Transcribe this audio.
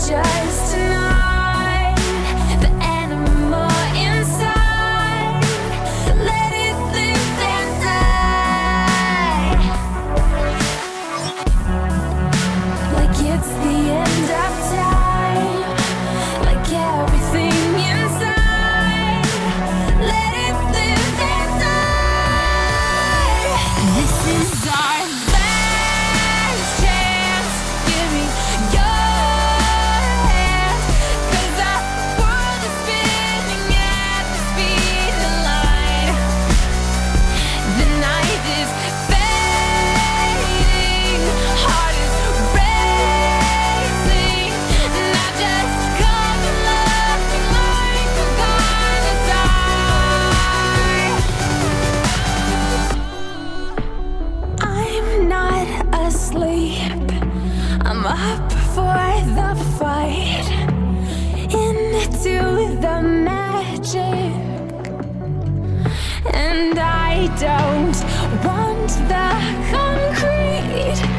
just tonight. The animal inside, let it live and die. Like it's the end of time, like everything inside, let it live and die. This is our last chance. Give me your hand, 'cause our world is spinning at the speed of light. The night is fading, heart is racing. Now just come and love me like we're gonna die. I'm not asleep, I'm up for the fight, into the magic. And I don't want the concrete,